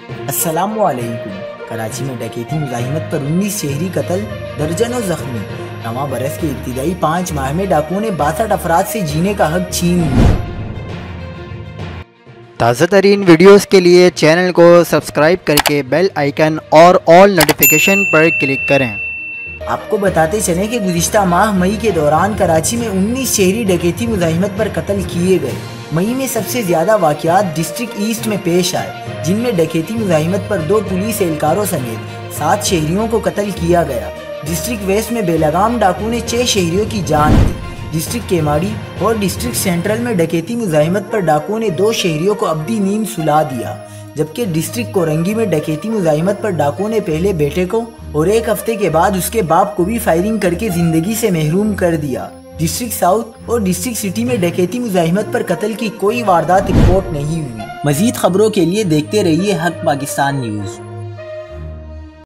السلام علیکم۔ کراچی میں ڈکیتی مزاحمت پر 19 شہری قتل، درجنوں زخمی۔ نواں برس کے ابتدائی 5 ماہ میں ڈاکوؤں نے 62 افراد سے جینے کا حق چھین لیا۔ تازہ ترین ویڈیوز کے لیے چینل کو سبسکرائب کر کے بیل آئیکن اور آل نوٹیفیکیشن پر کلک کریں۔ آپ کو بتاتے چلیں کہ گزشتہ ماہ مئی کے دوران کراچی میں 19 شہری ڈکیتی مزاحمت پر قتل کیے گئے۔ مئی میں سب سے زیادہ واقعات ڈسٹرکٹ ایسٹ میں پیش آئے، جن میں ڈکیتی مزاحمت پر 2 پولیس اہلکاروں سمیت 7 شہریوں کو قتل کیا گیا۔ ڈسٹرکٹ ویسٹ میں بے لگام ڈاکو نے 6 شہریوں کی جان لی۔ ڈسٹرکٹ کیماڑی اور ڈسٹرکٹ سینٹرل میں ڈکیتی مزاحمت پر ڈاکوؤں نے 2 شہریوں کو ابدی نیند سلا دیا، جبکہ ڈسٹرکٹ کورنگی میں ڈکیتی مزاحمت پر ڈاکوؤں نے پہلے بیٹے کو اور 1 ہفتے کے بعد اس کے باپ کو بھی فائرنگ کر کے زندگی سے محروم کر دیا۔ ڈسٹرکٹ ساؤتھ اور ڈسٹرکٹ سٹی میں ڈکیتی مزاحمت پر قتل کی کوئی واردات رپورٹ نہیں ہوئی۔ مزید خبروں کے لیے دیکھتے رہیے حق پاکستان نیوز۔